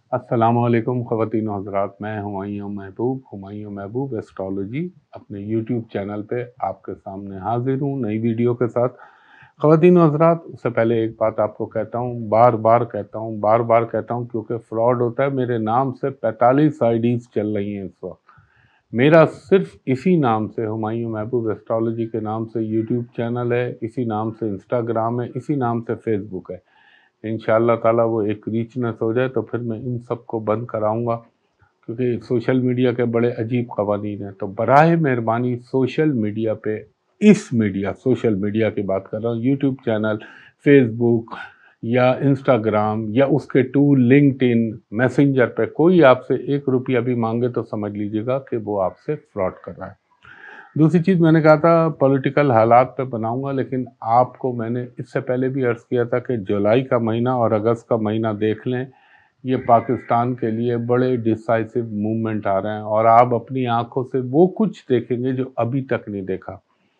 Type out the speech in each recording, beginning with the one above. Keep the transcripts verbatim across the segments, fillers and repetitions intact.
السلام علیکم خواتین و حضرات، میں ہمایوں محبوب ہمایوں محبوب ایسٹرالوجی اپنے یوٹیوب چینل پہ آپ کے سامنے حاضر ہوں نئی ویڈیو کے ساتھ۔ خواتین و حضرات، اس سے پہلے ایک بات آپ کو کہتا ہوں، بار بار کہتا ہوں بار بار کہتا ہوں کیونکہ فراڈ ہوتا ہے۔ میرے نام سے پینتالیس آئی ڈیز چل رہی ہیں اس وقت۔ میرا صرف اسی نام سے ہمایوں محبوب ایسٹرالوجی کے نام سے یوٹیوب چینل ہے، اسی نام سے انسٹاگرام ہے، اسی نام سے فیس بک ہے۔ انشاءاللہ تعالیٰ وہ ایک ریچنس ہو جائے تو پھر میں ان سب کو بند کراؤں گا، کیونکہ سوشل میڈیا کے بڑے عجیب قوانین ہیں۔ تو براہ مہربانی سوشل میڈیا پہ، اس میڈیا سوشل میڈیا کی بات کر رہا ہوں، یوٹیوب چینل، فیس بک یا انسٹاگرام یا اس کے ٹول لنکڈ ان، میسنجر پہ کوئی آپ سے ایک روپیہ بھی مانگے تو سمجھ لیجئے گا کہ وہ آپ سے فراڈ کر رہا ہے۔ دوسری چیز، میں نے کہا تھا پولیٹیکل حالات پہ بناؤں گا، لیکن آپ کو میں نے اس سے پہلے بھی عرض کیا تھا کہ جولائی کا مہینہ اور اگست کا مہینہ دیکھ لیں، یہ پاکستان کے لیے بڑے ڈیسائسو موومنٹ آ رہے ہیں، اور آپ اپنی آنکھوں سے وہ کچھ دیکھیں گے جو ابھی تک نہیں دیکھا۔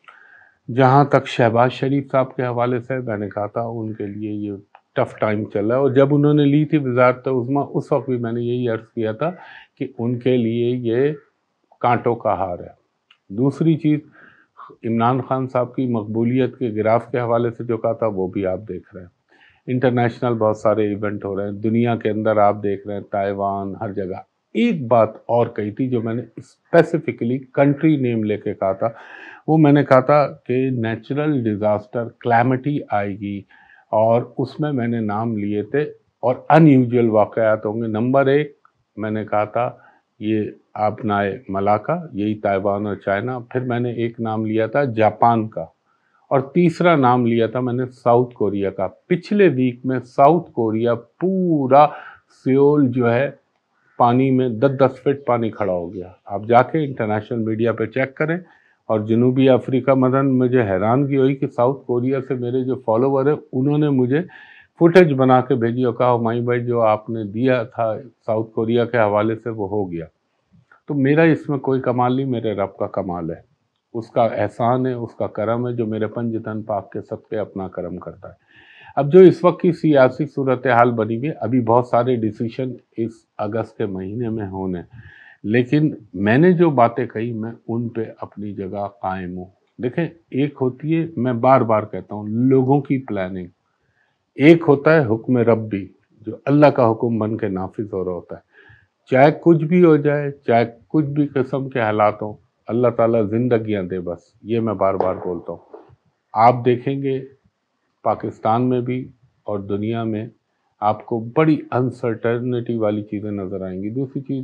جہاں تک شہباز شریف صاحب کے حوالے سے میں نے کہا تھا ان کے لیے یہ ٹف ٹائم چل رہا ہے، اور جب انہوں نے لی تھی وزارت عظمیٰ اس وقت بھی میں نے یہی عرض کیا تھا کہ ان کے لیے یہ کانٹوں کا ہار ہے۔ دوسری چیز، عمران خان صاحب کی مقبولیت کے گراف کے حوالے سے جو کہا تھا وہ بھی آپ دیکھ رہے ہیں۔ انٹرنیشنل بہت سارے ایونٹ ہو رہے ہیں دنیا کے اندر، آپ دیکھ رہے ہیں تائیوان، ہر جگہ۔ ایک بات اور کہی تھی جو میں نے اسپیسیفکلی کنٹری نیم لے کے کہا تھا، وہ میں نے کہا تھا کہ نیچرل ڈیزاسٹر کلیمٹی آئے گی، اور اس میں میں نے نام لیے تھے اور ان یوزول واقعات ہوں گے۔ نمبر ایک میں نے کہا تھا یہ آبنائے ملاکا، یہی تائیوان اور چائنا۔ پھر میں نے ایک نام لیا تھا جاپان کا، اور تیسرا نام لیا تھا میں نے ساؤتھ کوریا کا۔ پچھلے ویک میں ساؤتھ کوریا پورا سیول جو ہے پانی میں دس دس فٹ پانی کھڑا ہو گیا۔ آپ جا کے انٹرنیشنل میڈیا پہ چیک کریں۔ اور جنوبی افریقہ مدن مجھے حیرانگی ہوئی کہ ساؤتھ کوریا سے میرے جو فالوور ہیں انہوں نے مجھے فوٹیج بنا کے بھیجی اور کہا ہمایوں بھائی جو آپ نے دیا تھا ساؤتھ کوریا کے حوالے سے وہ ہو گیا۔ تو میرا اس میں کوئی کمال نہیں، میرے رب کا کمال ہے، اس کا احسان ہے، اس کا کرم ہے جو میرے پنج تن پاک کے صدقے اپنا کرم کرتا ہے۔ اب جو اس وقت کی سیاسی صورتحال بنی ہوئی، ابھی بہت سارے ڈیسیشن اس اگست کے مہینے میں ہونے، لیکن میں نے جو باتیں کہی میں ان پہ اپنی جگہ قائم ہوں۔ دیکھیں، ایک ہوتی ہے، میں بار بار کہتا ہوں، لوگوں کی پلاننگ، ایک ہوتا ہے حکم ربی جو اللہ کا حکم بن کے نافذ ہو رہا ہوتا ہے۔ چاہے کچھ بھی ہو جائے، چاہے کچھ بھی قسم کے حالات ہوں، اللہ تعالیٰ زندگیاں دے، بس یہ میں بار بار بولتا ہوں۔ آپ دیکھیں گے پاکستان میں بھی اور دنیا میں آپ کو بڑی انسرٹنٹی والی چیزیں نظر آئیں گی۔ دوسری چیز،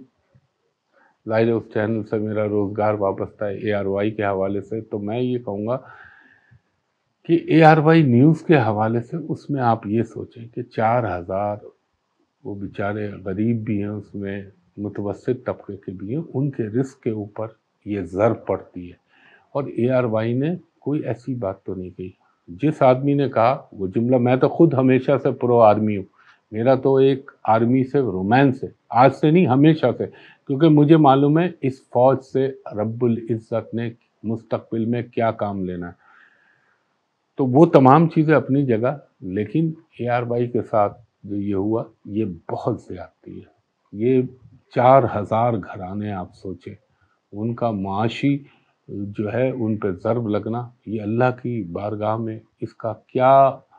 ظاہر ہے اس چینل سے میرا روزگار وابستہ ہے اے آر وائی کے حوالے سے، تو میں یہ کہوں گا کہ اے آر وائی نیوز کے حوالے سے اس میں آپ یہ سوچیں کہ چار ہزار وہ بیچارے غریب بھی ہیں، اس میں متوسط طبقے کے بھی ہیں، ان کے رزق کے اوپر یہ ضرب پڑتی ہے۔ اور اے آر وائی نے کوئی ایسی بات تو نہیں کہی۔ جس آدمی نے کہا وہ جملہ، میں تو خود ہمیشہ سے پرو آرمی ہوں، میرا تو ایک آرمی سے رومانس ہے، آج سے نہیں ہمیشہ سے، کیونکہ مجھے معلوم ہے اس فوج سے رب العزت نے مستقبل میں کیا کام لینا ہے۔ تو وہ تمام چیزیں اپنی جگہ، لیکن اے آر وائی کے ساتھ جو یہ ہوا یہ بہت زیادتی ہے۔ یہ چار ہزار گھرانے آپ سوچیں، ان کا معاشی جو ہے ان پہ ضرب لگنا، یہ اللہ کی بارگاہ میں اس کا کیا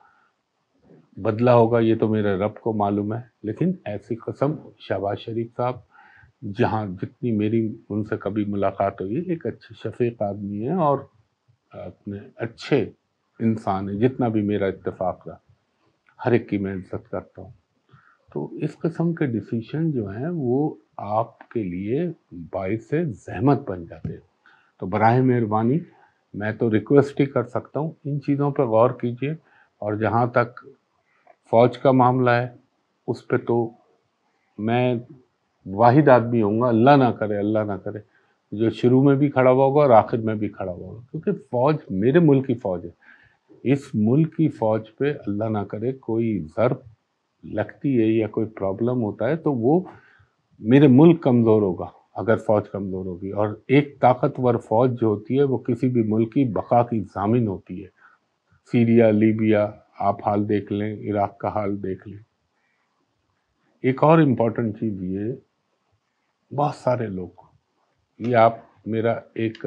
بدلہ ہوگا یہ تو میرے رب کو معلوم ہے۔ لیکن ایسی قسم، شہباز شریف صاحب جہاں جتنی میری ان سے کبھی ملاقات ہوئی، ایک اچھے شفیق آدمی ہے اور اپنے اچھے انسان ہے، جتنا بھی میرا اتفاق رہا ہر ایک کی میں عزت کرتا ہوں۔ تو اس قسم کے ڈیسیشن جو ہیں وہ آپ کے لیے باعث زحمت بن جاتے ہیں۔ تو براہ مہربانی میں تو ریکویسٹ ہی کر سکتا ہوں، ان چیزوں پہ غور کیجئے۔ اور جہاں تک فوج کا معاملہ ہے اس پہ تو میں واحد آدمی ہوں گا، اللہ نہ کرے اللہ نہ کرے، جو شروع میں بھی کھڑا ہوا ہوگا اور آخر میں بھی کھڑا ہوا ہوگا، کیونکہ فوج میرے ملک کی فوج ہے۔ اس ملک کی فوج پہ اللہ نہ کرے کوئی ضرب لگتی ہے یا کوئی پرابلم ہوتا ہے تو وہ میرے ملک کمزور ہوگا اگر فوج کمزور ہوگی، اور ایک طاقتور فوج جو ہوتی ہے وہ کسی بھی ملک کی بقا کی ضامن ہوتی ہے۔ سیریا، لیبیا، آپ حال دیکھ لیں، عراق کا حال دیکھ لیں۔ एक और इम्पॉर्टेंट चीज़ ये, बहुत सारे लोग, ये आप मेरा एक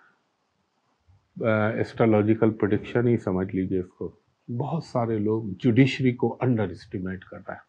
एस्ट्रोलॉजिकल प्रेडिक्शन ही समझ लीजिए इसको, बहुत सारे लोग जुडिशरी को अंडर एस्टिमेट कर रहे हैं।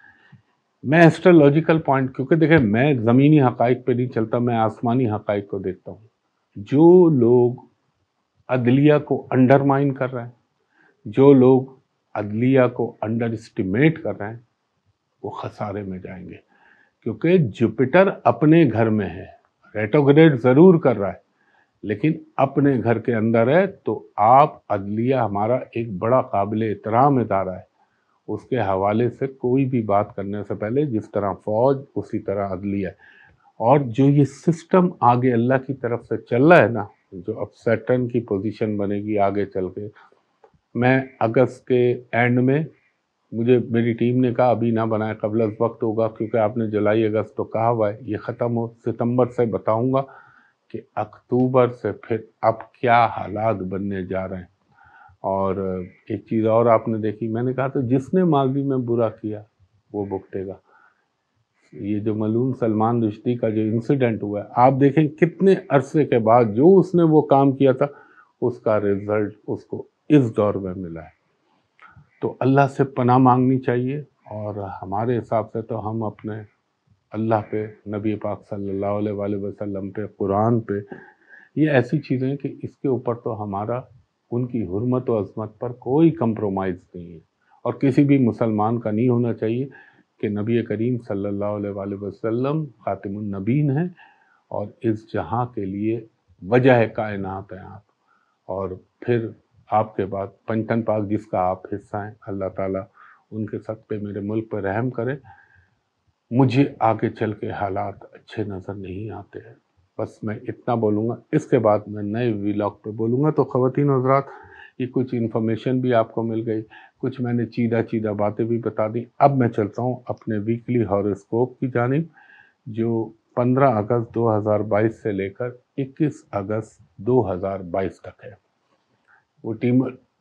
मैं एस्ट्रोलॉजिकल पॉइंट, क्योंकि देखिए मैं ज़मीनी हक़ाइक़ पे नहीं चलता, मैं आसमानी हक़ाइक़ को देखता हूँ। जो लोग अदलिया को अंडरमाइन कर रहे हैं, जो लोग अदलिया को अंडर एस्टिमेट कर रहे हैं, वो खसारे में जाएंगे। क्योंकि जुपिटर अपने घर में है, रेट्रोग्रेड ज़रूर कर रहा है लेकिन अपने घर के अंदर है। तो आप, अदलिया हमारा एक बड़ा काबिल एहतराम इदारा है, उसके हवाले से कोई भी बात करने से पहले जिस तरह फ़ौज उसी तरह अदलिया है। और जो ये सिस्टम आगे अल्लाह की तरफ से चल रहा है ना, जो अब सैटर्न की पोजीशन बनेगी आगे चल के, मैं अगस्त के एंड में, मुझे मेरी टीम ने कहा अभी ना बनाए, कबल वक्त होगा, क्योंकि आपने जुलाई अगस्त तो कहा हुआ है, ये ख़त्म हो, सितंबर से बताऊंगा कि अक्टूबर से फिर अब क्या हालात बनने जा रहे हैं। और एक चीज़ और आपने देखी, मैंने कहा तो जिसने माजी में बुरा किया वो भुगतेगा। ये जो मलूम सलमान रुश्दी का जो इंसिडेंट हुआ है, आप देखें कितने अरसे के बाद जो उसने वो काम किया था, उसका रिजल्ट उसको इस दौर में मिला है। तो अल्लाह से पनाह मांगनी चाहिए। और हमारे हिसाब से तो हम अपने अल्लाह पे, नबी पाक सल्लल्लाहु अलैहि वसल्लम पे, कुरान पे, ये ऐसी चीज़ें हैं कि इसके ऊपर तो हमारा, उनकी हुर्मत व अज़मत पर कोई कंप्रोमाइज़ नहीं है। और किसी भी मुसलमान का नहीं होना चाहिए कि नबी करीम सल्लल्लाहु अलैहि वसल्लम खातिमुन नबीन हैं और इस जहां के लिए वजह कायनात हैं आप। और फिर आपके बाद पंचतन पाक जिसका आप हिस्सा हैं, अल्लाह ताला उनके सद पे मेरे मुल्क पर रहम करे। मुझे आगे चल के हालात अच्छे नज़र नहीं आते हैं। बस मैं इतना बोलूँगा, इसके बाद मैं नए व्लॉग पे बोलूँगा। तो ख़वातीन और हज़रात, ये कुछ इन्फॉर्मेशन भी आपको मिल गई, कुछ मैंने चीदा चीदा बातें भी बता दी। अब मैं चलता हूँ अपने वीकली हॉरोस्कोप की जानिब, जो पंद्रह अगस्त दो हज़ार बाईस से लेकर इक्कीस अगस्त दो हज़ार बाईस तक है। वो टीम,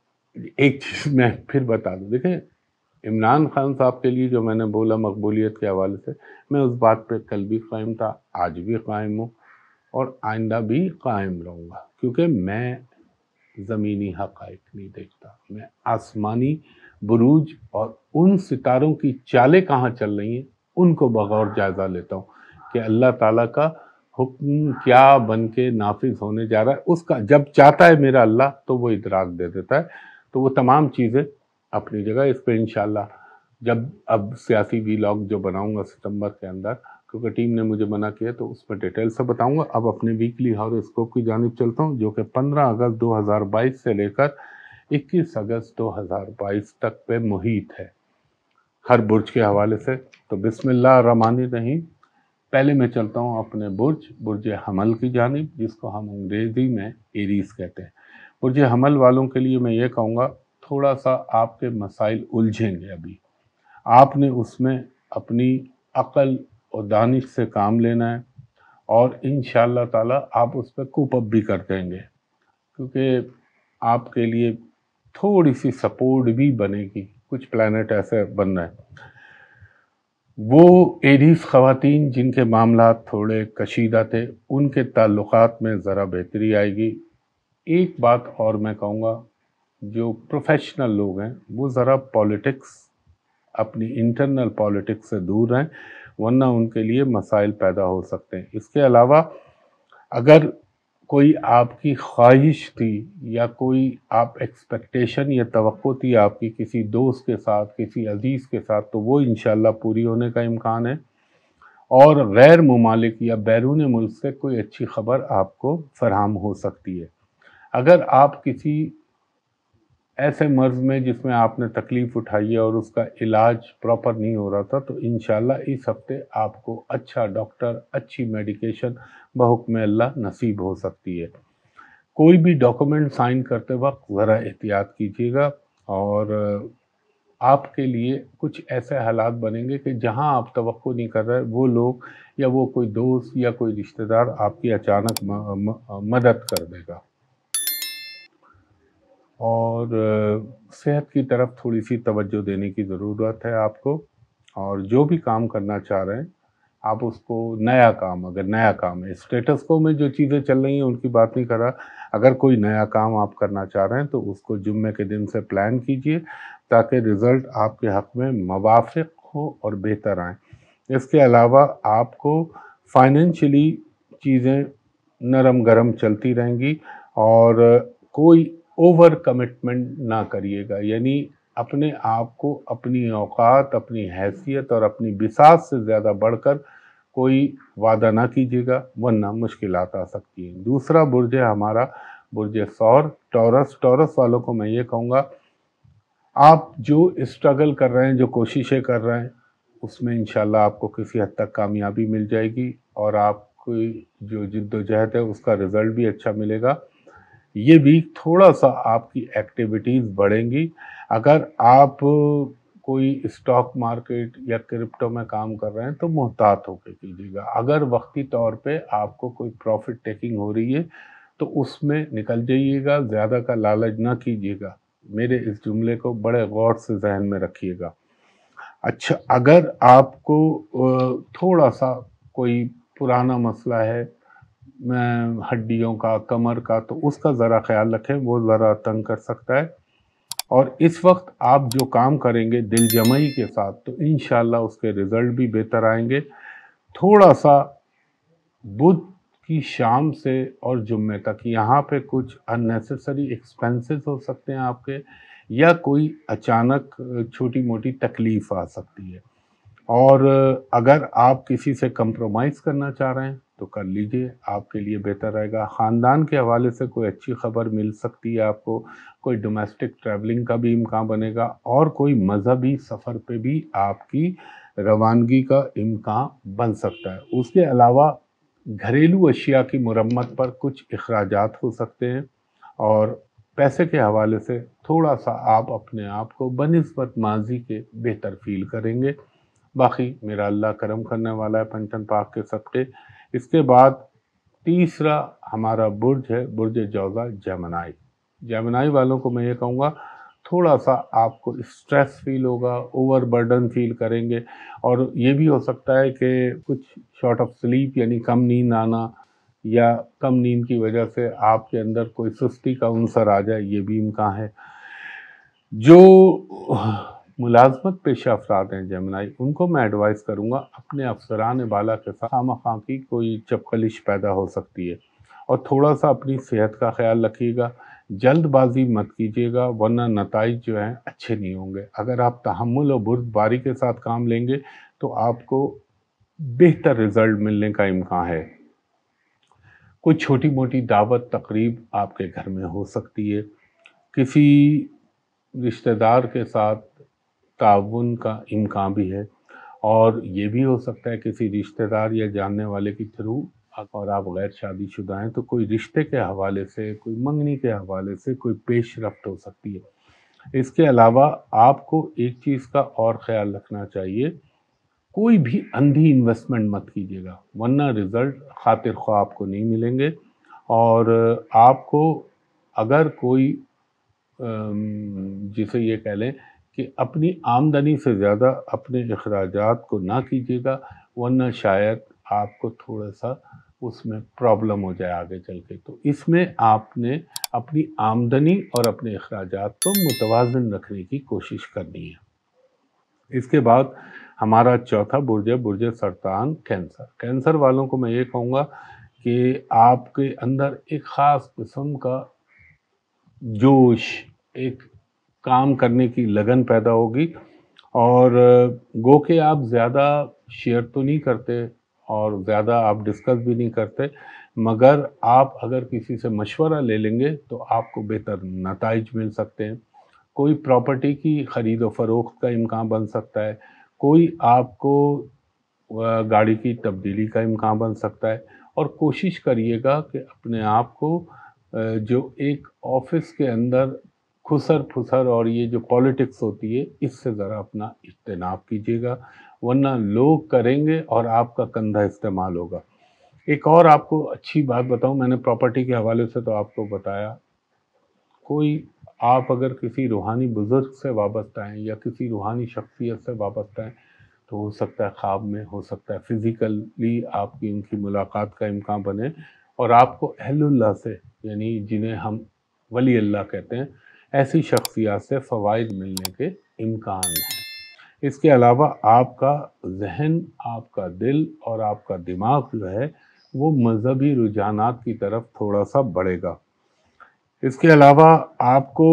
एक चीज़ मैं फिर बता दूँ, देखें इमरान खान साहब के लिए जो मैंने बोला मकबूलियत के हवाले से, मैं उस बात पे कल भी कायम था, आज भी कायम हूँ और आइंदा भी कायम रहूँगा। क्योंकि मैं ज़मीनी हक़ाइक़ नहीं देखता, मैं आसमानी बुरूज और उन सितारों की चालें कहाँ चल रही हैं उनको बगौर जायज़ा लेता हूँ कि अल्लाह ताला का हुक्म क्या बन के नाफिज होने जा रहा है। उसका जब चाहता है मेरा अल्लाह तो वो इदराक दे देता है। तो वो तमाम चीज़ें अपनी जगह, इस पर इंशाल्लाह जब अब सियासी व्लॉग जो बनाऊंगा सितंबर के अंदर, क्योंकि टीम ने मुझे मना किया, तो उसमें डिटेल से बताऊंगा। अब अपने वीकली हॉरोस्कोप की जानिब चलता हूं, जो कि पंद्रह अगस्त दो हज़ार बाईस से लेकर इक्कीस अगस्त दो हज़ार बाईस तक पे मुहित है, हर बुर्ज के हवाले से। तो बिस्मिल्लाह रहमान रहीम। पहले मैं चलता हूं अपने बुर्ज बुर्ज हमल की जानिब, जिसको हम अंग्रेज़ी में एरीज कहते हैं। बुर्ज हमल वालों के लिए मैं ये कहूँगा, थोड़ा सा आपके मसाइल उलझेंगे। अभी आपने उसमें अपनी अक़ल और दानिश से काम लेना है और इंशाअल्लाह ताला आप उस पर कूप अप भी कर देंगे, क्योंकि आपके लिए थोड़ी सी सपोर्ट भी बनेगी। कुछ प्लैनेट ऐसे बन रहे हैं, वो एरीज ख़वातीन जिनके मामलात थोड़े कशीदा थे, उनके ताल्लुकात में ज़रा बेहतरी आएगी। एक बात और मैं कहूँगा, जो प्रोफेशनल लोग हैं वो ज़रा पॉलिटिक्स, अपनी इंटरनल पॉलिटिक्स से दूर रहें, वरना उनके लिए मसाइल पैदा हो सकते हैं। इसके अलावा अगर कोई आपकी ख्वाहिश थी या कोई आप एक्सपेक्टेशन या तवक्को थी आपकी किसी दोस्त के साथ, किसी अजीज़ के साथ, तो वो इंशाल्लाह पूरी होने का इम्कान है। और गैर मुमालिक या बैरून मुल्क से कोई अच्छी खबर आपको फराहम हो सकती है। अगर आप किसी ऐसे मर्ज़ में जिसमें आपने तकलीफ़ उठाई है और उसका इलाज प्रॉपर नहीं हो रहा था, तो इंशाल्लाह इस हफ्ते आपको अच्छा डॉक्टर, अच्छी मेडिकेशन बहुक्म अल्लाह नसीब हो सकती है। कोई भी डॉक्यूमेंट साइन करते वक्त ज़रा एहतियात कीजिएगा। और आपके लिए कुछ ऐसे हालात बनेंगे कि जहां आप तवक्को नहीं कर रहे, वो लोग या वो कोई दोस्त या कोई रिश्तेदार आपकी अचानक म, म, मदद कर देगा। और सेहत की तरफ थोड़ी सी तवज्जो देने की ज़रूरत है आपको। और जो भी काम करना चाह रहे हैं आप उसको, नया काम, अगर नया काम है, स्टेटस को में जो चीज़ें चल रही हैं उनकी बात नहीं कर रहा, अगर कोई नया काम आप करना चाह रहे हैं तो उसको जुम्मे के दिन से प्लान कीजिए ताकि रिज़ल्ट आपके हक़ में मुवाफ़िक़ हो और बेहतर आएँ। इसके अलावा आपको फाइनेंशियली चीज़ें नरम गरम चलती रहेंगी और कोई ओवर कमिटमेंट ना करिएगा, यानी अपने आप को, अपनी औकात, अपनी हैसियत और अपनी बिसात से ज़्यादा बढ़कर कोई वादा ना कीजिएगा, वरना मुश्किलात आ सकती हैं। दूसरा बुर्ज है हमारा बुर्ज सौर, टॉरस। टॉरस वालों को मैं ये कहूँगा, आप जो स्ट्रगल कर रहे हैं, जो कोशिशें कर रहे हैं, उसमें इंशाल्लाह आपको किसी हद तक कामयाबी मिल जाएगी और आपकी जो जिद्दोजहद है उसका रिज़ल्ट भी अच्छा मिलेगा। ये वीक थोड़ा सा आपकी एक्टिविटीज़ बढ़ेंगी। अगर आप कोई स्टॉक मार्केट या क्रिप्टो में काम कर रहे हैं तो मुहतात होकर कीजिएगा। अगर वक्ती तौर पे आपको कोई प्रॉफिट टेकिंग हो रही है तो उसमें निकल जाइएगा, ज़्यादा का लालच ना कीजिएगा। मेरे इस जुमले को बड़े गौर से ज़हन में रखिएगा। अच्छा, अगर आपको थोड़ा सा कोई पुराना मसला है हड्डियों का, कमर का, तो उसका ज़रा ख्याल रखें, वो ज़रा तंग कर सकता है। और इस वक्त आप जो काम करेंगे दिल जमाई के साथ तो इंशाल्लाह उसके रिज़ल्ट भी बेहतर आएंगे। थोड़ा सा बुध की शाम से और जुम्मे तक यहाँ पे कुछ अननेसेसरी एक्सपेंसेस हो सकते हैं आपके, या कोई अचानक छोटी मोटी तकलीफ़ आ सकती है। और अगर आप किसी से कंप्रोमाइज़ करना चाह रहे हैं तो कर लीजिए, आपके लिए बेहतर रहेगा। ख़ानदान के हवाले से कोई अच्छी ख़बर मिल सकती है आपको, कोई डोमेस्टिक ट्रैवलिंग का भी इम्कान बनेगा और कोई मज़हबी सफ़र पे भी आपकी रवानगी का इम्कान बन सकता है। उसके अलावा घरेलू अशिया की मुरम्मत पर कुछ अखराजात हो सकते हैं और पैसे के हवाले से थोड़ा सा आप अपने आप को बनिस्बत माजी के बेहतर फील करेंगे। बाकी मेरा अल्लाह करम करने वाला है पंचन पाक के सबके। इसके बाद तीसरा हमारा बुर्ज है बुर्ज जौज़ा जेमिनी। जेमिनी वालों को मैं ये कहूँगा, थोड़ा सा आपको स्ट्रेस फील होगा, ओवर बर्डन फील करेंगे और ये भी हो सकता है कि कुछ शॉर्ट ऑफ स्लीप यानी कम नींद आना या कम नींद की वजह से आपके अंदर कोई सुस्ती का उनसर आ जाए, ये भी इम्कान है। जो मुलाजमत पेशा अफराद हैं जेमिनी, उनको मैं एडवाइस करूँगा अपने अफसरान बाला के साथ खामखा की कोई चपकलिश पैदा हो सकती है और थोड़ा सा अपनी सेहत का ख्याल रखिएगा। जल्दबाजी मत कीजिएगा वरना नताइज जो हैं अच्छे नहीं होंगे। अगर आप तहम्मुल और बुर्दबारी के साथ काम लेंगे तो आपको बेहतर रिज़ल्ट मिलने का इम्कान है। कोई छोटी मोटी दावत तकरीब आपके घर में हो सकती है, किसी रिश्तेदार के साथ ताउन का इम्कान भी है और ये भी हो सकता है किसी रिश्तेदार या जानने वाले के थ्रू, और आप गैर शादीशुदा हैं तो कोई रिश्ते के हवाले से, कोई मंगनी के हवाले से कोई पेशरफ्त हो सकती है। इसके अलावा आपको एक चीज़ का और ख्याल रखना चाहिए, कोई भी अंधी इन्वेस्टमेंट मत कीजिएगा वरना रिज़ल्ट खातिर ख्वाह आपको नहीं मिलेंगे। और आपको अगर कोई जिसे ये कह लें कि अपनी आमदनी से ज़्यादा अपने अखराजात को ना कीजिएगा वरना शायद आपको थोड़ा सा उसमें प्रॉब्लम हो जाए आगे चल के। तो इसमें आपने अपनी आमदनी और अपने अखराजात को मुतवाज़िन रखने की कोशिश करनी है। इसके बाद हमारा चौथा बुर्ज है बुर्ज सरतान कैंसर। कैंसर वालों को मैं ये कहूँगा कि आपके अंदर एक ख़ास किस्म का जोश, एक काम करने की लगन पैदा होगी और गो के आप ज़्यादा शेयर तो नहीं करते और ज़्यादा आप डिस्कस भी नहीं करते, मगर आप अगर किसी से मशवरा ले लेंगे तो आपको बेहतर नताइज मिल सकते हैं। कोई प्रॉपर्टी की ख़रीद व फ़रोख्त का इम्कान बन सकता है, कोई आपको गाड़ी की तब्दीली का इम्कान बन सकता है। और कोशिश करिएगा कि अपने आप को जो एक ऑफिस के अंदर खुसर फुसर और ये जो पॉलिटिक्स होती है इससे ज़रा अपना इज्तनाब कीजिएगा वरना लोग करेंगे और आपका कंधा इस्तेमाल होगा। एक और आपको अच्छी बात बताऊं, मैंने प्रॉपर्टी के हवाले से तो आपको बताया, कोई आप अगर किसी रूहानी बुज़ुर्ग से वाबस्ता हैं या किसी रूहानी शख्सियत से वाबस्ता हैं تو ہو سکتا ہے خواب میں، ہو سکتا ہے فزیکلی آپ کی ان کی ملاقات کا امکان بنے، اور آپ کو اہل اللہ سے، یعنی جنہیں ہم ولی اللہ کہتے ہیں، ایسی شخصیات سے فوائد ملنے کے امکان ہیں۔ اس کے علاوہ آپ کا ذہن، آپ کا دل اور آپ کا دماغ جو ہے وہ مذہبی رجحانات کی طرف تھوڑا سا بڑھے گا۔ اس کے علاوہ آپ کو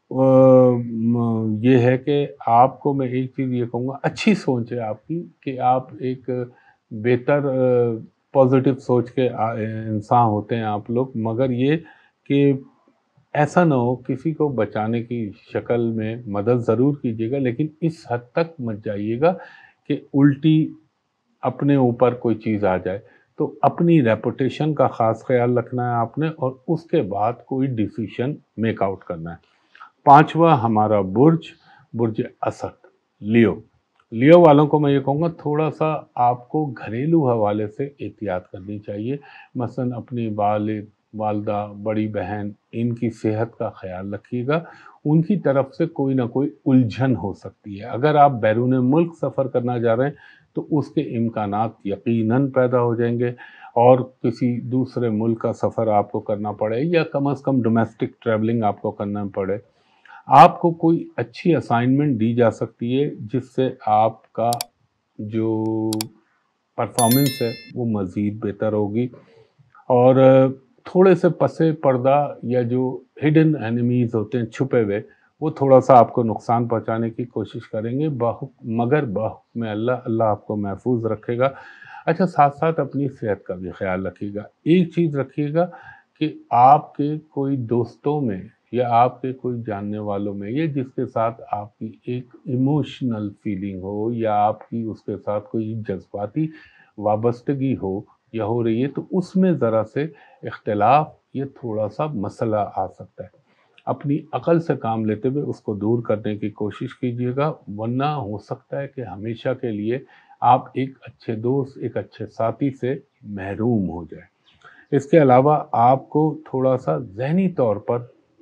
یہ ہے کہ آپ کو میں ایک چیز یہ کہوں گا، اچھی سوچ ہے آپ کی کہ آپ ایک بہتر پازیٹیو سوچ کے انسان ہوتے ہیں آپ لوگ، مگر یہ کہ ایسا نہ ہو کسی کو بچانے کی شکل میں مدد ضرور کیجیے گا، لیکن اس حد تک مت جائیے گا کہ الٹی اپنے اوپر کوئی چیز آ جائے۔ تو اپنی ریپوٹیشن کا خاص خیال رکھنا ہے آپ نے، اور اس کے بعد کوئی ڈیسیشن میک آؤٹ کرنا ہے۔ پانچواں ہمارا برج، برج اسد، لیو۔ لیو والوں کو میں یہ کہوں گا تھوڑا سا آپ کو گھریلو حوالے سے احتیاط کرنی چاہیے، مثلا اپنی والد، والدہ، بڑی بہن، ان کی صحت کا خیال رکھیے گا۔ ان کی طرف سے کوئی نہ کوئی الجھن ہو سکتی ہے۔ اگر آپ بیرون ملک سفر کرنا جا رہے ہیں تو اس کے امکانات یقیناً پیدا ہو جائیں گے، اور کسی دوسرے ملک کا سفر آپ کو کرنا پڑے یا کم از کم ڈومیسٹک ٹریولنگ آپ کو کرنا پڑے، آپ کو کوئی اچھی اسائنمنٹ دی جا سکتی ہے جس سے آپ کا جو پرفارمنس ہے وہ مزید بہتر ہوگی، اور تھوڑے سے پسے پردہ یا جو ہڈن اینیمیز ہوتے ہیں چھپے ہوئے، وہ تھوڑا سا آپ کو نقصان پہنچانے کی کوشش کریں گے، مگر بحکم اللہ اللہ آپ کو محفوظ رکھے گا۔ اچھا، ساتھ ساتھ اپنی صحت کا بھی خیال رکھیے گا۔ ایک چیز رکھیے گا کہ آپ کے کوئی دوستوں میں یا آپ کے کوئی جاننے والوں میں، یا جس کے ساتھ آپ کی ایک ایموشنل فیلنگ ہو یا آپ کی اس کے ساتھ کوئی جذباتی وابستگی ہو یا ہو رہی ہے، تو اس میں ذرا سے اختلاف یا تھوڑا سا مسئلہ آ سکتا ہے۔ اپنی عقل سے کام لیتے ہوئے اس کو دور کرنے کی کوشش کیجیے گا، ورنہ ہو سکتا ہے کہ ہمیشہ کے لیے آپ ایک اچھے دوست، ایک اچھے ساتھی سے محروم ہو جائیں۔ اس کے علاوہ آپ کو تھوڑا سا ذہنی طور پر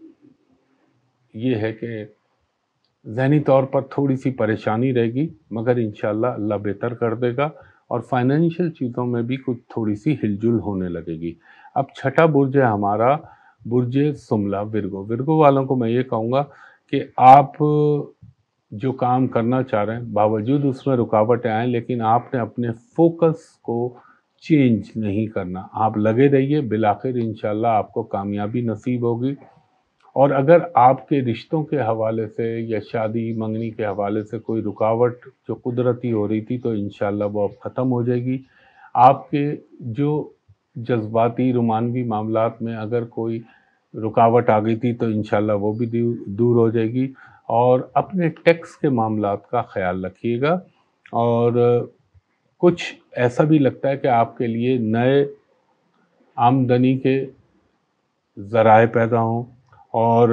یہ ہے کہ ذہنی طور پر تھوڑی سی پریشانی رہے گی، مگر انشاءاللہ اللہ بہتر کر دے گا، اور فائنینشیل چیزوں میں بھی کچھ تھوڑی سی ہل جل ہونے لگے گی۔ اب چھٹا برج ہے ہمارا برج سملا، ورگو۔ ورگو والوں کو میں یہ کہوں گا کہ آپ جو کام کرنا چاہ رہے ہیں، باوجود اس میں رکاوٹیں آئیں، لیکن آپ نے اپنے فوکس کو چینج نہیں کرنا، آپ لگے رہیے، بالآخر انشاءاللہ آپ کو کامیابی نصیب ہوگی۔ اور اگر آپ کے رشتوں کے حوالے سے یا شادی منگنی کے حوالے سے کوئی رکاوٹ جو قدرتی ہو رہی تھی، تو انشاءاللہ وہ اب ختم ہو جائے گی۔ آپ کے جو جذباتی رومانوی معاملات میں اگر کوئی رکاوٹ آ گئی تھی تو انشاءاللہ وہ بھی دور ہو جائے گی، اور اپنے ٹیکس کے معاملات کا خیال رکھیے گا۔ اور کچھ ایسا بھی لگتا ہے کہ آپ کے لیے نئے آمدنی کے ذرائع پیدا ہوں، اور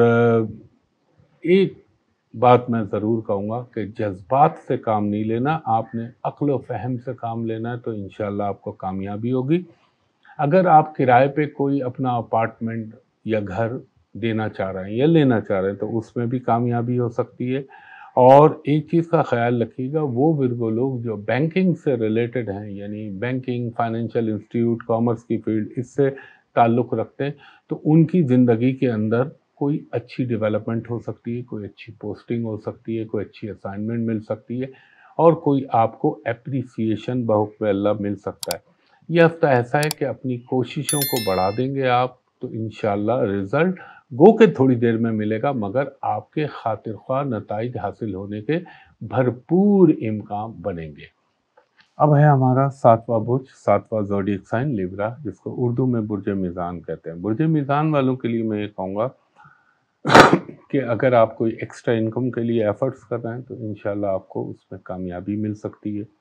ایک بات میں ضرور کہوں گا کہ جذبات سے کام نہیں لینا، آپ نے عقل و فہم سے کام لینا ہے، تو انشاءاللہ آپ کو کامیابی ہوگی۔ اگر آپ کرائے پہ کوئی اپنا اپارٹمنٹ یا گھر دینا چاہ رہے ہیں یا لینا چاہ رہے ہیں تو اس میں بھی کامیابی ہو سکتی ہے۔ اور ایک چیز کا خیال رکھیے گا، وہ ورگو لوگ جو بینکنگ سے ریلیٹڈ ہیں، یعنی بینکنگ، فائنینشیل انسٹیٹیوٹ، کامرس کی فیلڈ، اس سے تعلق رکھتے ہیں، تو ان کی زندگی کے اندر کوئی اچھی ڈیولپمنٹ ہو سکتی ہے، کوئی اچھی پوسٹنگ ہو سکتی ہے، کوئی اچھی اسائنمنٹ مل سکتی ہے، اور کوئی آپ کو اپریسیشن بحکم اللہ مل سکتا ہے۔ یہ ہفتہ ایسا ہے کہ اپنی کوششوں کو بڑھا دیں گے آپ تو انشاءاللہ رزلٹ گو کہ تھوڑی دیر میں ملے گا، مگر آپ کے خاطر خواہ نتائج حاصل ہونے کے بھرپور امکان بنیں گے۔ اب ہے ہمارا ساتواں برج، ساتواں زوڈیک سائن لیبرا، جس کو اردو میں برج میزان کہتے ہیں۔ برج میزان والوں کے لیے میں یہ کہوں گا کہ اگر آپ کوئی ایکسٹرا انکم کے لیے ایفرٹس کر رہے ہیں تو انشاءاللہ آپ کو اس میں کامیابی مل سکتی ہے۔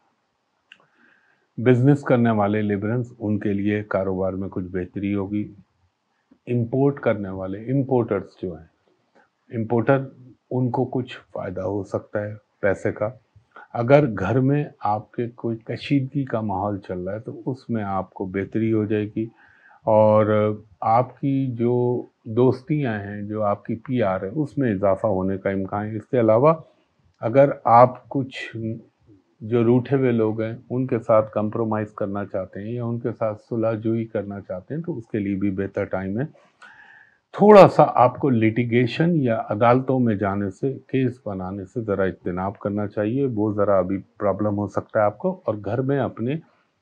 بزنس کرنے والے لیبرنز، ان کے لیے کاروبار میں کچھ بہتری ہوگی۔ امپورٹ کرنے والے امپورٹرز جو ہیں، امپورٹر، ان کو کچھ فائدہ ہو سکتا ہے پیسے کا۔ اگر گھر میں آپ کے کوئی کشیدگی کا ماحول چل رہا ہے تو اس میں آپ کو بہتری ہو جائے گی، اور آپ کی جو دوستیاں ہیں، جو آپ کی پی آر ہے، اس میں اضافہ ہونے کا امکان ہے۔ اس کے علاوہ اگر آپ کچھ जो रूठे हुए लोग हैं उनके साथ कंप्रोमाइज़ करना चाहते हैं या उनके साथ सुलह जुई करना चाहते हैं तो उसके लिए भी बेहतर टाइम है। थोड़ा सा आपको लिटिगेशन या अदालतों में जाने से, केस बनाने से ज़रा इज्तनाब करना चाहिए, वो ज़रा अभी प्रॉब्लम हो सकता है आपको। और घर में अपने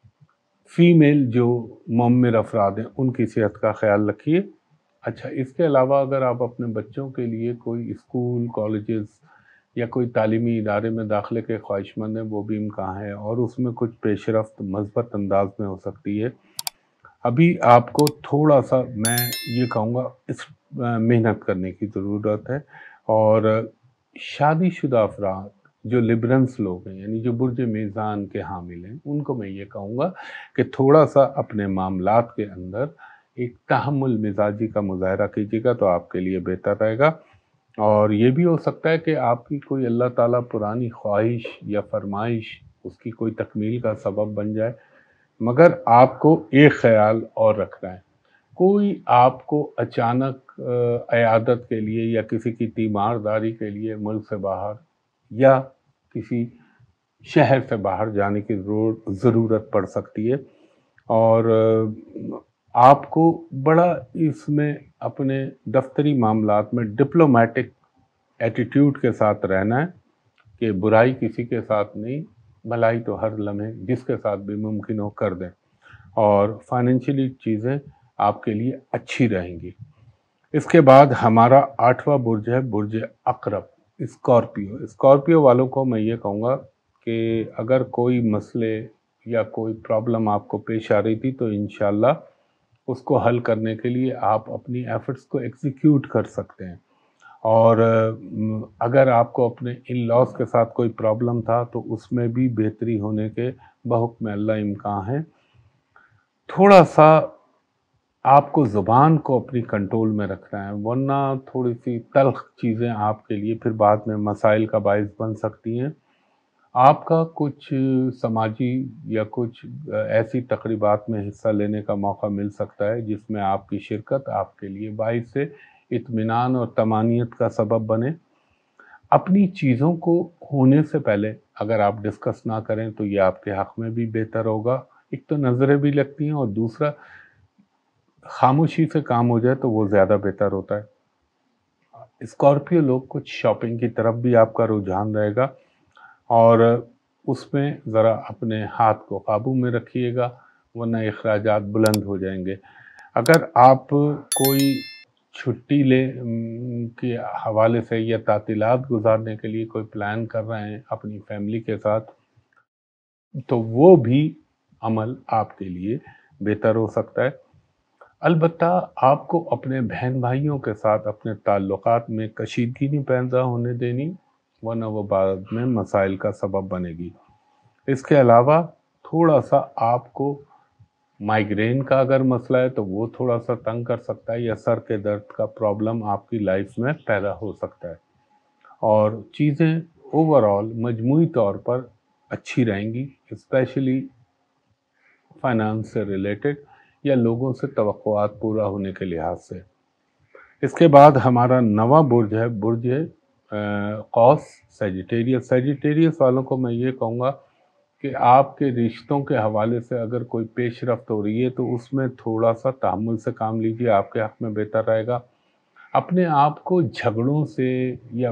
फीमेल जो मुअम्मिर अफराद हैं उनकी सेहत का ख्याल रखिए। अच्छा, इसके अलावा अगर आप अपने बच्चों के लिए कोई स्कूल, कॉलेजेस या कोई तालीमी इदारे में दाखिले के ख्वाहिशमंद हैं, वो भी इम्कान है और उसमें कुछ पेशरफ्त मस्बत अंदाज में हो सकती है। अभी आपको थोड़ा सा मैं ये कहूँगा इस मेहनत करने की ज़रूरत है। और शादीशुदा अफराद जो लिबरल्स लोग हैं, यानी जो बुर्ज मीज़ान के हामिल हैं, उनको मैं ये कहूँगा कि थोड़ा सा अपने मामलात के अंदर एक तहम्मुल मिजाजी का मुज़ाहरा कीजिएगा तो आपके लिए बेहतर रहेगा। और ये भी हो सकता है कि आपकी कोई अल्लाह ताला पुरानी ख्वाहिश या फरमाइश उसकी कोई तकमील का सबब बन जाए। मगर आपको एक ख़याल और रखना है, कोई आपको अचानक अयादत के लिए या किसी की तीमारदारी के लिए मुल्क से बाहर या किसी शहर से बाहर जाने की ज़रूरत पड़ सकती है। और आपको बड़ा इसमें अपने दफ्तरी मामलात में डिप्लोमेटिक एटीट्यूड के साथ रहना है कि बुराई किसी के साथ नहीं, भलाई तो हर लम्हे जिसके साथ भी मुमकिन हो कर दें और फाइनेंशियली चीज़ें आपके लिए अच्छी रहेंगी। इसके बाद हमारा आठवां बुर्ज है बुर्ज अक़रब, स्कॉर्पियो। स्कॉर्पियो वालों को मैं ये कहूँगा कि अगर कोई मसले या कोई प्रॉब्लम आपको पेश आ रही थी तो इंशाल्लाह उसको हल करने के लिए आप अपनी एफ़र्ट्स को एग्जीक्यूट कर सकते हैं। और अगर आपको अपने इन लॉज के साथ कोई प्रॉब्लम था तो उसमें भी बेहतरी होने के बहुक्म अल्लाह इम्कान है। थोड़ा सा आपको ज़ुबान को अपनी कंट्रोल में रखना है, वरना थोड़ी सी तल्ख़ चीज़ें आपके लिए फिर बाद में मसाइल का बाइस बन सकती हैं। आपका कुछ समाजी या कुछ ऐसी तकरीबात में हिस्सा लेने का मौका मिल सकता है जिसमें आपकी शिरकत आपके लिए बाइस से इत्मीनान और तमानियत का सबब बने। अपनी चीज़ों को होने से पहले अगर आप डिस्कस ना करें तो ये आपके हक़ में भी बेहतर होगा। एक तो नज़रें भी लगती हैं और दूसरा खामोशी से काम हो जाए तो वो ज़्यादा बेहतर होता है। स्कॉर्पियो लोग कुछ शॉपिंग की तरफ भी आपका रुझान रहेगा और उसमें ज़रा अपने हाथ को काबू में रखिएगा, वरना अखराजात बुलंद हो जाएंगे। अगर आप कोई छुट्टी ले के हवाले से या तातीलात गुजारने के लिए कोई प्लान कर रहे हैं अपनी फैमिली के साथ, तो वो भी अमल आपके लिए बेहतर हो सकता है। अलबत्ता आपको अपने बहन भाइयों के साथ अपने ताल्लुकात में कशीदगी नहीं पैदा होने देनी, वरना वो बाद में मसाइल का सबब बनेगी। इसके अलावा थोड़ा सा आपको माइग्रेन का अगर मसला है तो वो थोड़ा सा तंग कर सकता है या सर के दर्द का प्रॉब्लम आपकी लाइफ में पैदा हो सकता है। और चीज़ें ओवरऑल मजमूई तौर पर अच्छी रहेंगी, स्पेशली फाइनेंस से रिलेटेड या लोगों से तवक्कुआत पूरा होने के लिहाज से। इसके बाद हमारा नवा बुर्ज है बुर्ज कौस, सजिटेरियस। सजिटेरियस वालों को मैं ये कहूँगा कि आपके रिश्तों के हवाले से अगर कोई पेशरफ्त हो रही है तो उसमें थोड़ा सा तहम्मुल से काम लीजिए, आपके हक़ में बेहतर रहेगा। अपने आप को झगड़ों से या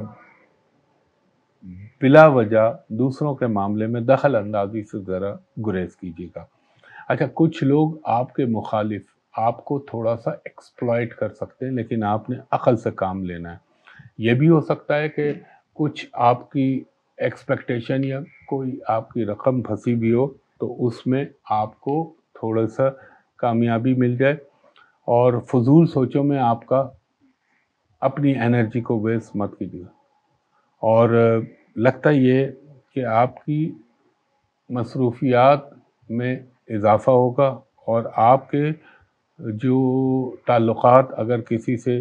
बिला वजह दूसरों के मामले में दखल अंदाजी से ज़रा गुरेज कीजिएगा। अच्छा, कुछ लोग आपके मुखालिफ आपको थोड़ा सा एक्सप्लॉइट कर सकते हैं, लेकिन आपने अक़ल से काम लेना है। ये भी हो सकता है कि कुछ आपकी एक्सपेक्टेशन या कोई आपकी रकम फंसी भी हो तो उसमें आपको थोड़ा सा कामयाबी मिल जाए। और फजूल सोचों में आपका अपनी एनर्जी को वेस्ट मत कीजिए। और लगता ये कि आपकी मसरूफियात में इजाफ़ा होगा और आपके जो ताल्लुकात अगर किसी से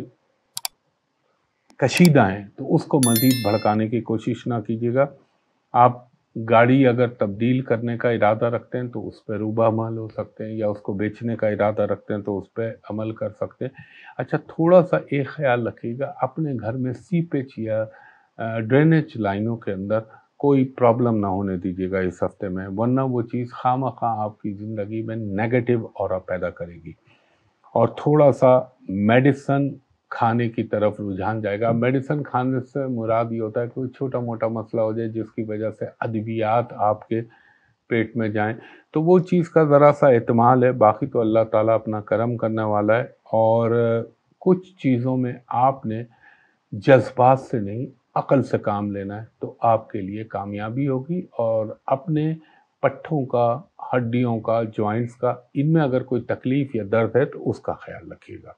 कशीदा हैं तो उसको मज़ीद भड़काने की कोशिश ना कीजिएगा। आप गाड़ी अगर तब्दील करने का इरादा रखते हैं तो उस पर रूबा अमल हो सकते हैं, या उसको बेचने का इरादा रखते हैं तो उस पर अमल कर सकते हैं। अच्छा, थोड़ा सा एक ख्याल रखिएगा, अपने घर में सीपेज या ड्रेनेज लाइनों के अंदर کوئی پرابلم نہ ہونے دیجیے گا اس ہفتے میں، ورنہ وہ چیز خواہ آپ کی زندگی میں نیگیٹو اورا پیدا کرے گی۔ اور تھوڑا سا میڈیسن کھانے کی طرف رجحان جائے گا۔ میڈیسن کھانے سے مراد یہ ہوتا ہے کوئی چھوٹا موٹا مسئلہ ہو جائے جس کی وجہ سے ادویات آپ کے پیٹ میں جائیں تو وہ چیز کا ذرا سا احتمال ہے، باقی تو اللہ تعالیٰ اپنا کرم کرنے والا ہے۔ اور کچھ چیزوں میں آپ نے جذبات سے نہیں عقل سے کام لینا ہے تو آپ کے لیے کامیابی ہوگی، اور اپنے پٹھوں کا، ہڈیوں کا، جوائنٹس کا، ان میں اگر کوئی تکلیف یا درد ہے تو اس کا خیال رکھیے گا۔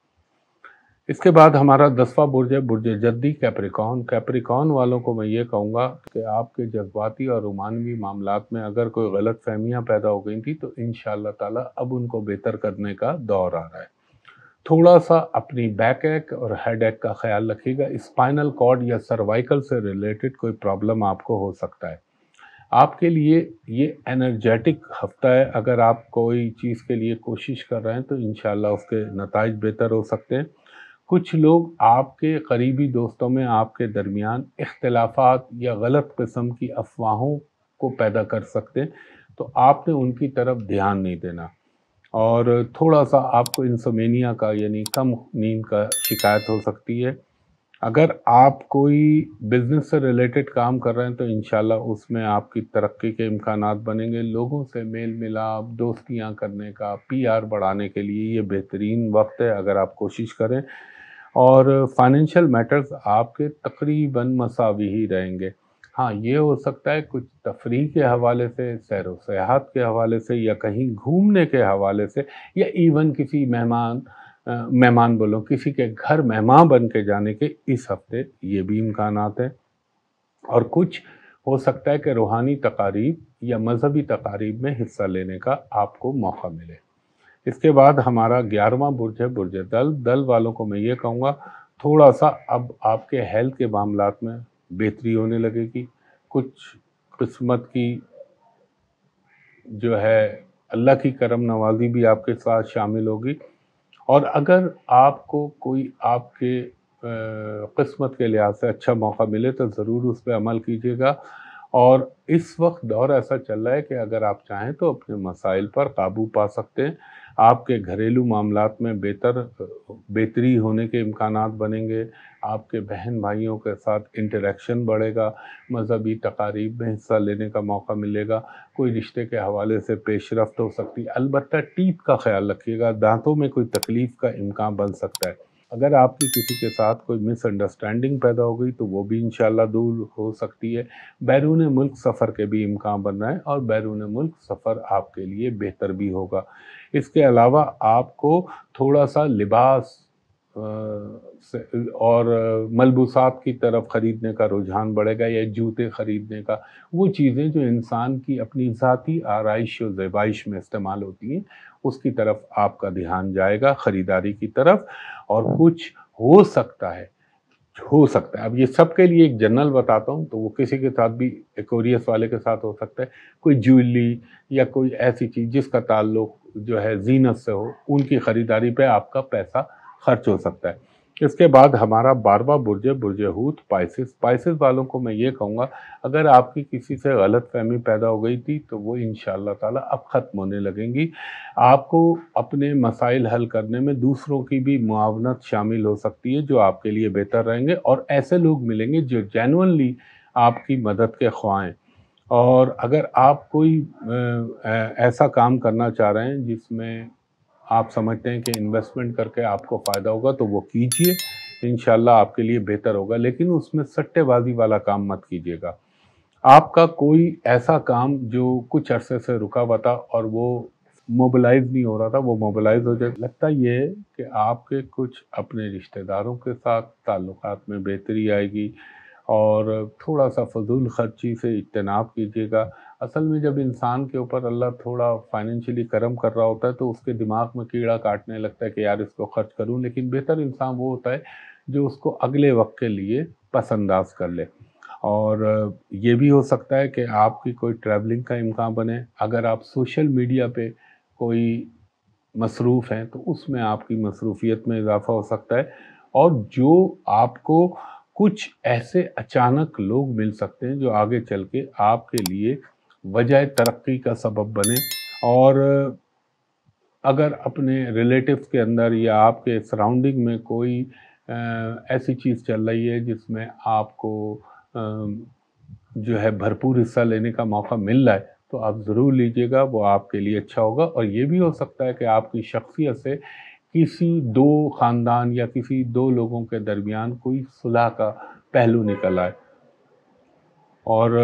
اس کے بعد ہمارا دسواں برج ہے برج جدی کیپریکون۔ کیپریکون والوں کو میں یہ کہوں گا کہ آپ کے جذباتی اور رومانوی معاملات میں اگر کوئی غلط فہمیاں پیدا ہو گئی تھی تو انشاءاللہ تعالیٰ اب ان کو بہتر کرنے کا دور آ رہا ہے۔ تھوڑا سا اپنی بیک ایک اور ہیڈ ایک کا خیال رکھیے گا۔ اسپائنل کارڈ یا سروائیکل سے ریلیٹڈ کوئی پرابلم آپ کو ہو سکتا ہے۔ آپ کے لیے یہ انرجیٹک ہفتہ ہے، اگر آپ کوئی چیز کے لیے کوشش کر رہے ہیں تو انشاءاللہ اس کے نتائج بہتر ہو سکتے ہیں۔ کچھ لوگ آپ کے قریبی دوستوں میں آپ کے درمیان اختلافات یا غلط قسم کی افواہوں کو پیدا کر سکتے ہیں، تو آپ نے ان کی طرف دھیان نہیں دینا۔ اور تھوڑا سا آپ کو انسومینیا کا یعنی کم نیند کا شکایت ہو سکتی ہے۔ اگر آپ کوئی بزنس سے ریلیٹڈ کام کر رہے ہیں تو انشاءاللہ اس میں آپ کی ترقی کے امکانات بنیں گے۔ لوگوں سے میل ملاپ، دوستیاں کرنے کا، پی آر بڑھانے کے لیے یہ بہترین وقت ہے اگر آپ کوشش کریں۔ اور فائنینشیل میٹرز آپ کے تقریباً مساوی ہی رہیں گے۔ ہاں یہ ہو سکتا ہے کچھ تفریح کے حوالے سے، سیر و سیاحت کے حوالے سے، یا کہیں گھومنے کے حوالے سے، یا ایون کسی مہمان مہمان بولو کسی کے گھر مہمان بن کے جانے کے اس ہفتے یہ بھی امکانات ہیں۔ اور کچھ ہو سکتا ہے کہ روحانی تقاریب یا مذہبی تقاریب میں حصہ لینے کا آپ کو موقع ملے۔ اس کے بعد ہمارا گیارہواں برج ہے برج دل۔ دل والوں کو میں یہ کہوں گا تھوڑا سا اب آپ کے ہیلتھ کے معاملات میں بہتری ہونے لگے گی۔ کچھ قسمت کی جو ہے اللہ کی کرم نوازی بھی آپ کے ساتھ شامل ہوگی، اور اگر آپ کو کوئی آپ کے قسمت کے لحاظ سے اچھا موقع ملے تو ضرور اس پہ عمل کیجیے گا۔ اور اس وقت دور ایسا چل رہا ہے کہ اگر آپ چاہیں تو اپنے مسائل پر قابو پا سکتے ہیں۔ آپ کے گھریلو معاملات میں بہتر بہتری ہونے کے امکانات بنیں گے۔ آپ کے بہن بھائیوں کے ساتھ انٹریکشن بڑھے گا، مذہبی تقاریب میں حصہ لینے کا موقع ملے گا، کوئی رشتے کے حوالے سے پیش رفت ہو سکتی ہے۔ البتہ ٹیتھ کا خیال رکھیے گا، دانتوں میں کوئی تکلیف کا امکان بن سکتا ہے۔ اگر آپ کی کسی کے ساتھ کوئی مس انڈرسٹینڈنگ پیدا ہو گئی تو وہ بھی انشاءاللہ دور ہو سکتی ہے۔ بیرون ملک سفر کے بھی امکان بن رہے ہیں، اور بیرون ملک سفر آپ کے لیے بہتر بھی ہوگا۔ اس کے علاوہ آپ کو تھوڑا سا لباس اور ملبوسات کی طرف خریدنے کا رجحان بڑھے گا، یا جوتے خریدنے کا، وہ چیزیں جو انسان کی اپنی ذاتی آرائش و زیبائش میں استعمال ہوتی ہیں اس کی طرف آپ کا دھیان جائے گا، خریداری کی طرف۔ اور کچھ ہو سکتا ہے ہو سکتا ہے اب یہ سب کے لیے ایک جنرل بتاتا ہوں، تو وہ کسی کے ساتھ بھی ایکوریس والے کے ساتھ ہو سکتا ہے، کوئی جویلری یا کوئی ایسی چیز جس کا تعلق جو ہے زینت سے ہو، ان کی خریداری پہ آپ کا پیسہ خرچ ہو سکتا ہے۔ اس کے بعد ہمارا بارہواں برج ہے برج حوت پائسس۔ پائسس والوں کو میں یہ کہوں گا اگر آپ کی کسی سے غلط فہمی پیدا ہو گئی تھی تو وہ انشاءاللہ تعالیٰ اب ختم ہونے لگیں گی۔ آپ کو اپنے مسائل حل کرنے میں دوسروں کی بھی معاونت شامل ہو سکتی ہے جو آپ کے لیے بہتر رہیں گے، اور ایسے لوگ ملیں گے جو جینوئنلی آپ کی مدد کے خواہاں ہیں۔ اور اگر آپ کوئی ایسا کام کرنا چاہ رہے ہیں جس میں آپ سمجھتے ہیں کہ انویسٹمنٹ کر کے آپ کو فائدہ ہوگا تو وہ کیجئے، انشاءاللہ آپ کے لیے بہتر ہوگا، لیکن اس میں سٹے بازی والا کام مت کیجیے گا۔ آپ کا کوئی ایسا کام جو کچھ عرصے سے رکا ہوا تھا اور وہ موبلائز نہیں ہو رہا تھا وہ موبلائز ہو جائے۔ لگتا یہ ہے کہ آپ کے کچھ اپنے رشتہ داروں کے ساتھ تعلقات میں بہتری آئے گی، اور تھوڑا سا فضول خرچی سے اجتناب کیجیے گا۔ اصل میں جب انسان کے اوپر اللہ تھوڑا فائنینشلی کرم کر رہا ہوتا ہے تو اس کے دماغ میں کیڑا کاٹنے لگتا ہے کہ یار اس کو خرچ کروں، لیکن بہتر انسان وہ ہوتا ہے جو اس کو اگلے وقت کے لیے پس انداز کر لے۔ اور یہ بھی ہو سکتا ہے کہ آپ کی کوئی ٹریولنگ کا امکان بنے۔ اگر آپ سوشل میڈیا پہ کوئی مصروف ہیں تو اس میں آپ کی مصروفیت میں اضافہ ہو سکتا ہے، اور جو آپ کو کچھ ایسے اچانک لوگ مل سکتے ہیں جو آگے چل کے آپ کے لیے وجہ ترقی کا سبب بنے، اور اگر اپنے ریلیٹیوز کے اندر یا آپ کے سراؤنڈنگ میں کوئی ایسی چیز چل رہی ہے جس میں آپ کو جو ہے بھرپور حصہ لینے کا موقع مل رہا ہے تو آپ ضرور لیجئے گا، وہ آپ کے لیے اچھا ہوگا۔ اور یہ بھی ہو سکتا ہے کہ آپ کی شخصیت سے کسی دو خاندان یا کسی دو لوگوں کے درمیان کوئی صلح کا پہلو نکل آئے، اور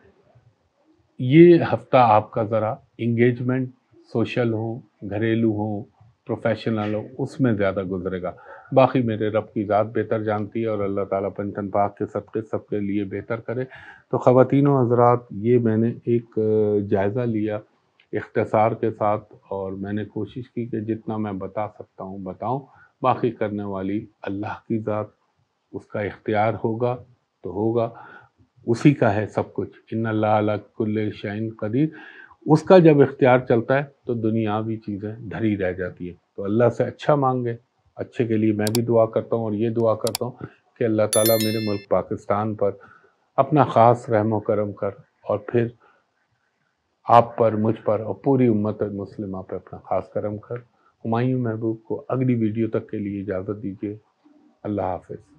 یہ ہفتہ آپ کا ذرا انگیجمنٹ سوشل ہو، گھریلو ہو، پروفیشنل ہو، اس میں زیادہ گزرے گا۔ باقی میرے رب کی ذات بہتر جانتی ہے، اور اللہ تعالیٰ پنجتن پاک کے صدقے سب کے لیے بہتر کرے۔ تو خواتین و حضرات، یہ میں نے ایک جائزہ لیا اختصار کے ساتھ، اور میں نے کوشش کی کہ جتنا میں بتا سکتا ہوں بتاؤں۔ باقی کرنے والی اللہ کی ذات، اس کا اختیار ہوگا تو ہوگا، اسی کا ہے سب کچھ۔ ان اللہ علی کل شیء قدیر، اس کا جب اختیار چلتا ہے تو دنیاوی چیزیں دھری رہ جاتی ہیں۔ تو اللہ سے اچھا مانگے، اچھے کے لیے میں بھی دعا کرتا ہوں، اور یہ دعا کرتا ہوں کہ اللہ تعالیٰ میرے ملک پاکستان پر اپنا خاص رحم و کرم کر، اور پھر آپ پر، مجھ پر، اور پوری امت مسلمہ پہ اپنا خاص کرم کر۔ ہمایوں محبوب کو اگلی ویڈیو تک کے لیے اجازت دیجیے۔ اللہ حافظ۔